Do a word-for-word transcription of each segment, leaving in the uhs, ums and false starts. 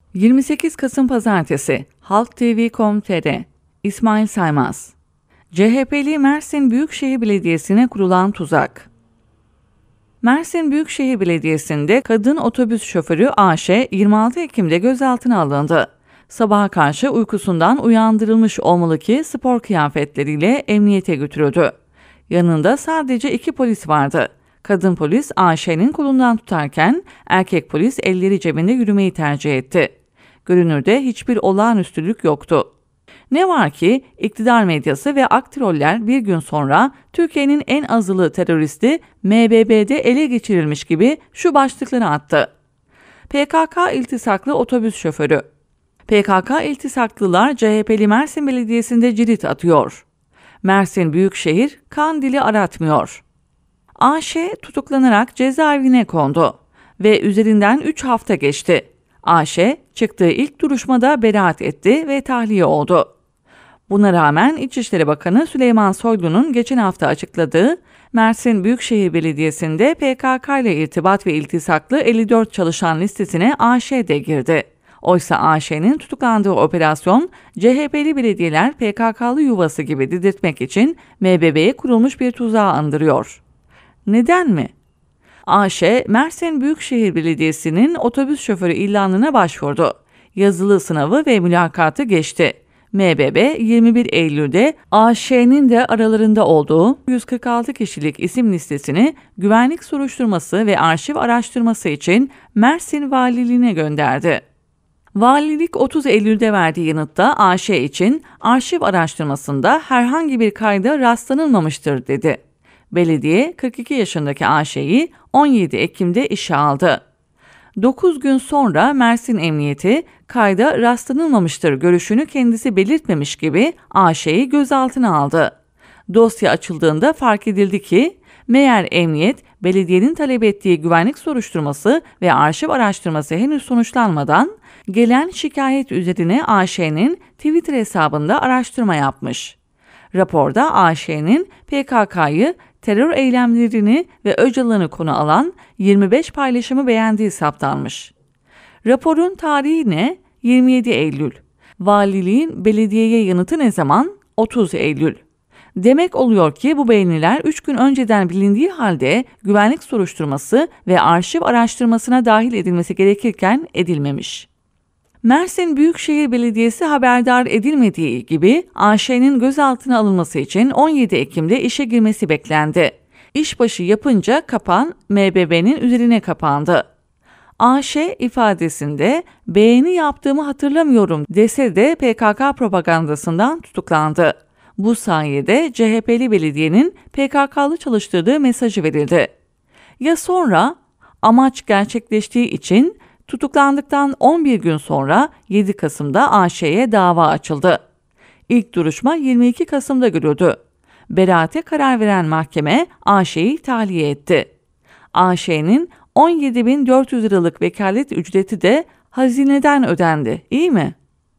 yirmi sekiz Kasım Pazartesi, Halk T V nokta com nokta tr. İsmail Saymaz. C H P'li Mersin Büyükşehir Belediyesi'ne kurulan tuzak. Mersin Büyükşehir Belediyesi'nde kadın otobüs şoförü Ayşe yirmi altı Ekim'de gözaltına alındı. Sabaha karşı uykusundan uyandırılmış olmalı ki spor kıyafetleriyle emniyete götürüldü. Yanında sadece iki polis vardı. Kadın polis Ayşe'nin kolundan tutarken erkek polis elleri cebinde yürümeyi tercih etti. Görünürde hiçbir olağanüstülük yoktu. Ne var ki iktidar medyası ve aktroller bir gün sonra Türkiye'nin en azılı teröristi M B B'de ele geçirilmiş gibi şu başlıkları attı. P K K iltisaklı otobüs şoförü. P K K iltisaklılar C H P'li Mersin Belediyesi'nde cirit atıyor. Mersin Büyükşehir kan dili aratmıyor. Ayşe tutuklanarak cezaevine kondu ve üzerinden üç hafta geçti. Ayşe çıktığı ilk duruşmada beraat etti ve tahliye oldu. Buna rağmen İçişleri Bakanı Süleyman Soylu'nun geçen hafta açıkladığı Mersin Büyükşehir Belediyesi'nde P K K ile irtibat ve iltisaklı elli dört çalışan listesine Ayşe de girdi. Oysa Ayşe'nin tutuklandığı operasyon C H P'li belediyeler P K K'lı yuvası gibi dedirtmek için M B B'ye kurulmuş bir tuzağı andırıyor. Neden mi? Ayşe, Mersin Büyükşehir Belediyesi'nin otobüs şoförü ilanına başvurdu. Yazılı sınavı ve mülakatı geçti. M B B yirmi bir Eylül'de Ayşe'nin de aralarında olduğu yüz kırk altı kişilik isim listesini güvenlik soruşturması ve arşiv araştırması için Mersin Valiliğine gönderdi. Valilik otuz Eylül'de verdiği yanıtta Ayşe için arşiv araştırmasında herhangi bir kayda rastlanılmamıştır dedi. Belediye kırk iki yaşındaki Ayşe'yi on yedi Ekim'de işe aldı. dokuz gün sonra Mersin Emniyeti kayda rastlanılmamıştır görüşünü kendisi belirtmemiş gibi Ayşe'yi gözaltına aldı. Dosya açıldığında fark edildi ki meğer emniyet belediyenin talep ettiği güvenlik soruşturması ve arşiv araştırması henüz sonuçlanmadan gelen şikayet üzerine Ayşe'nin Twitter hesabında araştırma yapmış. Raporda Ayşe'nin P K K'yı terör eylemlerini ve Öcalan'ı konu alan yirmi beş paylaşımı beğendiği saptanmış. Raporun tarihi ne? yirmi yedi Eylül. Valiliğin belediyeye yanıtı ne zaman? otuz Eylül. Demek oluyor ki bu beğeniler üç gün önceden bilindiği halde güvenlik soruşturması ve arşiv araştırmasına dahil edilmesi gerekirken edilmemiş. Mersin Büyükşehir Belediyesi haberdar edilmediği gibi Ayşe'nin gözaltına alınması için on yedi Ekim'de işe girmesi beklendi. İşbaşı yapınca kapan M B B'nin üzerine kapandı. Ayşe ifadesinde beğeni yaptığımı hatırlamıyorum dese de P K K propagandasından tutuklandı. Bu sayede C H P'li belediyenin P K K'lı çalıştırdığı mesajı verildi. Ya sonra amaç gerçekleştiği için tutuklandıktan on bir gün sonra yedi Kasım'da Ayşe'ye dava açıldı. İlk duruşma yirmi iki Kasım'da görüldü. Beraate karar veren mahkeme Ayşe'yi tahliye etti. Ayşe'nin on yedi bin dört yüz liralık vekalet ücreti de hazineden ödendi, iyi mi?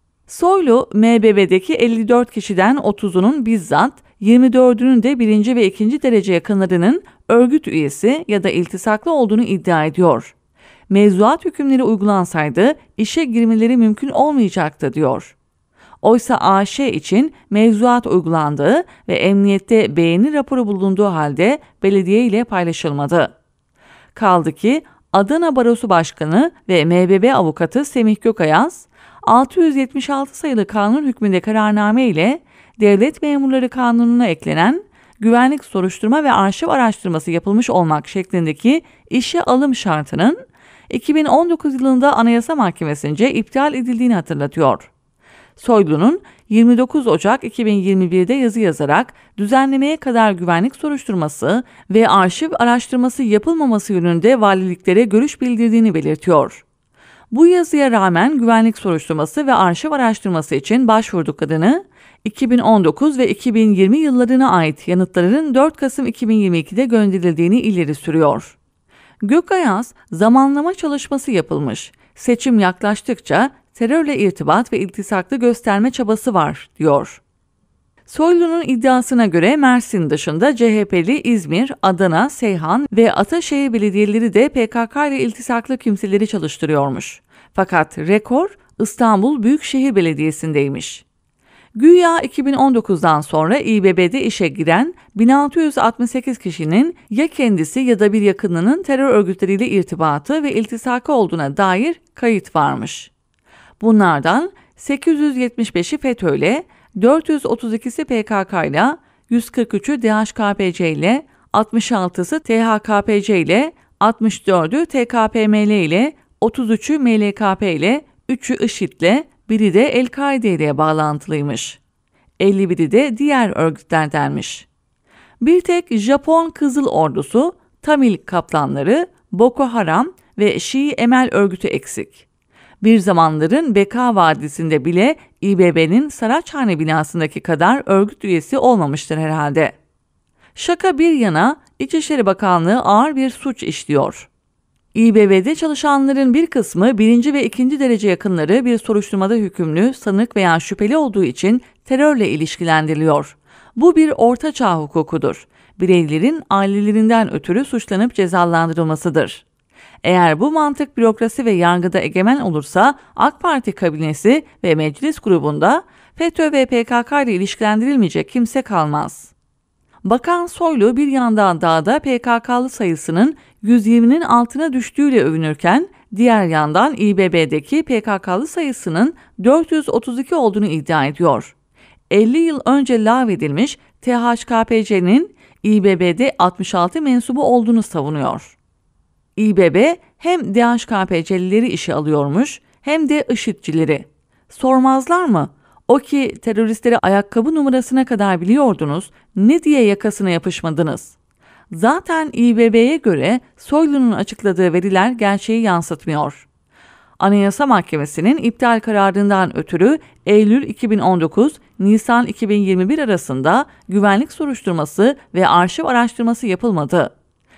Soylu, M B B'deki elli dört kişiden otuzunun bizzat, yirmi dördünün de birinci ve ikinci derece yakınlarının örgüt üyesi ya da iltisaklı olduğunu iddia ediyor. Mevzuat hükümleri uygulansaydı işe girmeleri mümkün olmayacaktı diyor. Oysa Ayşe için mevzuat uygulandığı ve emniyette beğeni raporu bulunduğu halde belediye ile paylaşılmadı. Kaldı ki Adana Barosu Başkanı ve M B B avukatı Semih Gökayaz, altı yüz yetmiş altı sayılı kanun hükmünde kararname ile Devlet Memurları Kanunu'na eklenen güvenlik soruşturma ve arşiv araştırması yapılmış olmak şeklindeki işe alım şartının iki bin on dokuz yılında Anayasa Mahkemesi'nce iptal edildiğini hatırlatıyor. Soylu'nun yirmi dokuz Ocak iki bin yirmi bir'de yazı yazarak düzenlemeye kadar güvenlik soruşturması ve arşiv araştırması yapılmaması yönünde valiliklere görüş bildirdiğini belirtiyor. Bu yazıya rağmen güvenlik soruşturması ve arşiv araştırması için başvurduklarını, iki bin on dokuz ve iki bin yirmi yıllarına ait yanıtların dört Kasım iki bin yirmi iki'de gönderildiğini ileri sürüyor. Gökayaz, zamanlama çalışması yapılmış, seçim yaklaştıkça terörle irtibat ve iltisaklı gösterme çabası var, diyor. Soylu'nun iddiasına göre Mersin dışında C H P'li İzmir, Adana, Seyhan ve Ataşehir belediyeleri de P K K ile iltisaklı kimseleri çalıştırıyormuş. Fakat rekor İstanbul Büyükşehir Belediyesi'ndeymiş. Güya iki bin on dokuzdan sonra İBB'de işe giren bin altı yüz altmış sekiz kişinin ya kendisi ya da bir yakınının terör örgütleriyle irtibatı ve iltisakı olduğuna dair kayıt varmış. Bunlardan sekiz yüz yetmiş beşi FETÖ'yle, dört yüz otuz ikisi P K K'yla, yüz kırk üçü D H K P C ile, altmış altısı T H K P C ile, altmış dördü T K P M L ile, otuz üçü M L K P ile, üçü IŞİD'le, biri de El-Kaide ile bağlantılıymış. elli biri de diğer örgütlerdenmiş. Bir tek Japon Kızıl Ordusu, Tamil Kaplanları, Boko Haram ve Şii Emel örgütü eksik. Bir zamanların Beka Vadisi'nde bile İBB'nin Saraçhane binasındaki kadar örgüt üyesi olmamıştır herhalde. Şaka bir yana, İçişleri Bakanlığı ağır bir suç işliyor. İBB'de çalışanların bir kısmı birinci ve ikinci derece yakınları bir soruşturmada hükümlü, sanık veya şüpheli olduğu için terörle ilişkilendiriliyor. Bu bir ortaçağ hukukudur. Bireylerin ailelerinden ötürü suçlanıp cezalandırılmasıdır. Eğer bu mantık bürokrasi ve yargıda egemen olursa AK Parti kabinesi ve meclis grubunda FETÖ ve P K K ile ilişkilendirilmeyecek kimse kalmaz. Bakan Soylu bir yandan dağda P K K'lı sayısının yüz yirminin altına düştüğüyle övünürken, diğer yandan İBB'deki P K K'lı sayısının dört yüz otuz iki olduğunu iddia ediyor. elli yıl önce lağvedilmiş T H K P C'nin İBB'de altmış altı mensubu olduğunu savunuyor. İBB hem D H K P C'lileri işe alıyormuş hem de IŞİD'cileri. Sormazlar mı? O ki teröristleri ayakkabı numarasına kadar biliyordunuz, ne diye yakasına yapışmadınız? Zaten İBB'ye göre Soylu'nun açıkladığı veriler gerçeği yansıtmıyor. Anayasa Mahkemesi'nin iptal kararından ötürü Eylül iki bin on dokuz - Nisan iki bin yirmi bir arasında güvenlik soruşturması ve arşiv araştırması yapılmadı.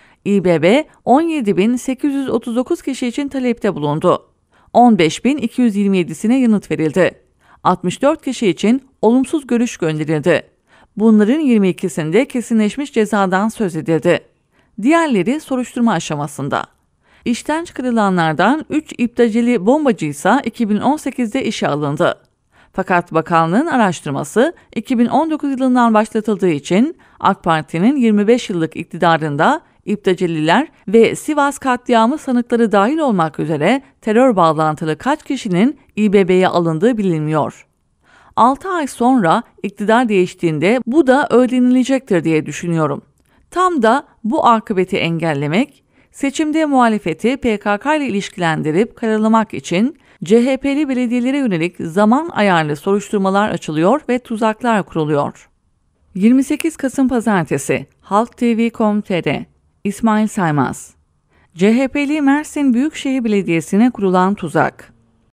İBB on yedi bin sekiz yüz otuz dokuz kişi için talepte bulundu. on beş bin iki yüz yirmi yedisine yanıt verildi. altmış dört kişi için olumsuz görüş gönderildi. Bunların yirmi ikisinde kesinleşmiş cezadan söz edildi. Diğerleri soruşturma aşamasında. İşten çıkarılanlardan üç İBB'cili bombacıysa iki bin on sekizde işe alındı. Fakat bakanlığın araştırması iki bin on dokuz yılından başlatıldığı için AK Parti'nin yirmi beş yıllık iktidarında İBB'cililer ve Sivas katliamı sanıkları dahil olmak üzere terör bağlantılı kaç kişinin İBB'ye alındığı bilinmiyor. altı ay sonra iktidar değiştiğinde bu da öğrenilecektir diye düşünüyorum. Tam da bu akıbeti engellemek, seçimde muhalefeti P K K ile ilişkilendirip karalamak için C H P'li belediyelere yönelik zaman ayarlı soruşturmalar açılıyor ve tuzaklar kuruluyor. yirmi sekiz Kasım Pazartesi, Halk T V nokta com nokta T R. İsmail Saymaz. C H P'li Mersin Büyükşehir Belediyesi'ne kurulan tuzak.